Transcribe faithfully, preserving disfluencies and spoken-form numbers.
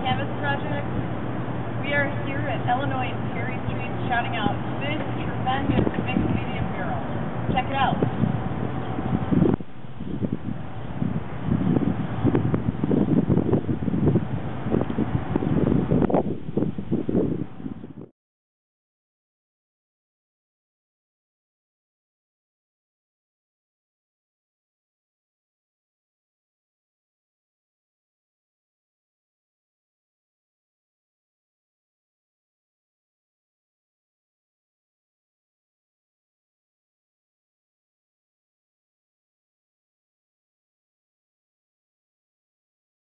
Canvas project. We are here at Illinois and Perry Street shouting out this tremendous